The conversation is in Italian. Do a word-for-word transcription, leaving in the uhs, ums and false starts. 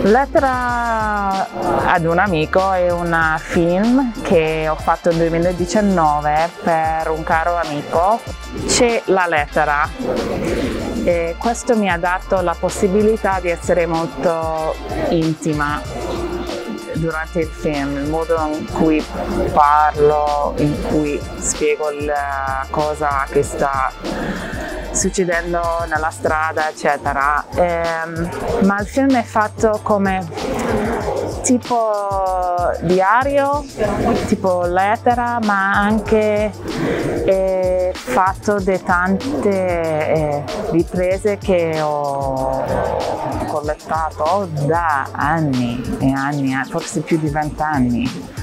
Lettera ad un amico è un film che ho fatto nel duemiladiciannove per un caro amico. C'è la lettera e questo mi ha dato la possibilità di essere molto intima durante il film, il modo in cui parlo, in cui spiego la cosa che sta succedendo nella strada, eccetera. Ehm, ma il film è fatto come tipo diario, tipo lettera, ma anche è fatto di tante eh, riprese che ho collettato da anni e anni, forse più di vent'anni.